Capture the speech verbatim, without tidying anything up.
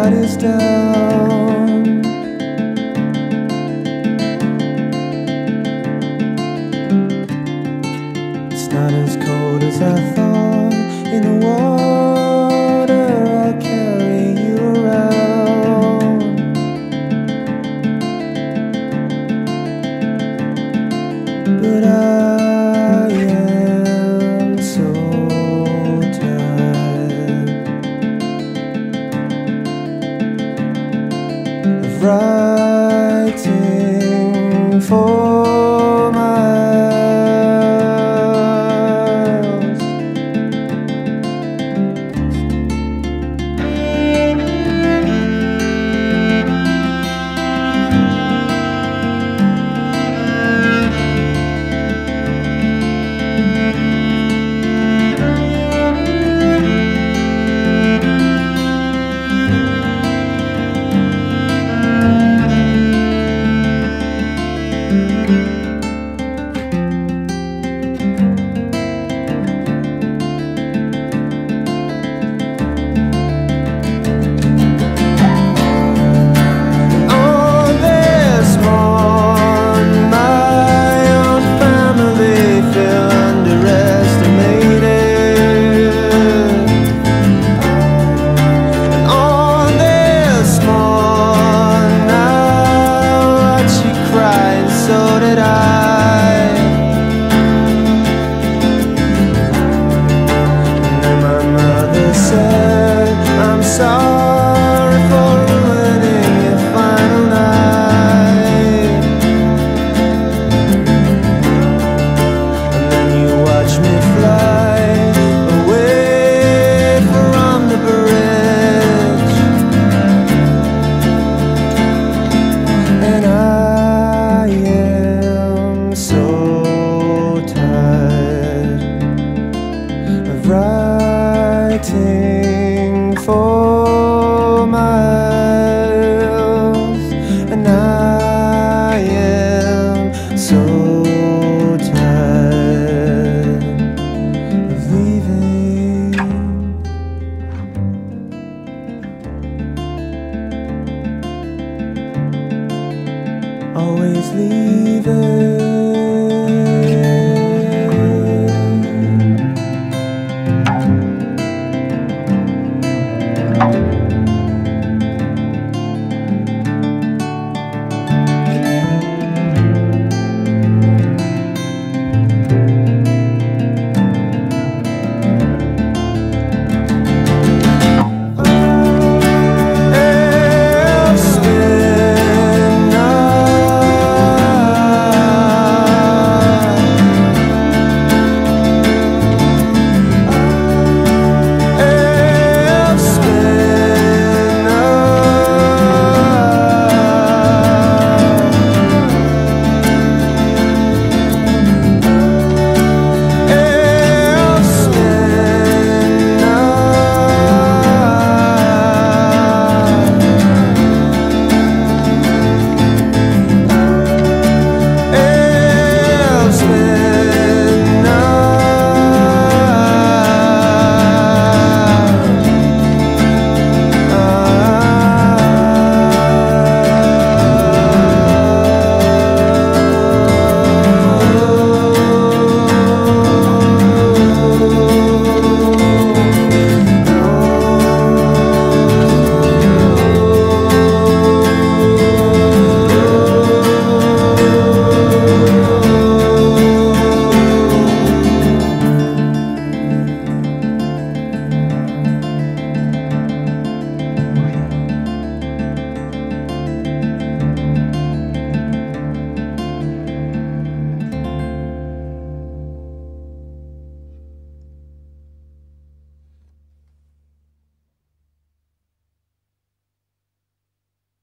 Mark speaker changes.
Speaker 1: everybody's down. It's not as cold as I thought. In the water I'll carry you around. But I am so tired of writing for miles. Sorry for ruining your final night. And then you watch me fly away from the bridge, and I am so tired of writing for miles, and I am so tired of leaving. Always leaving.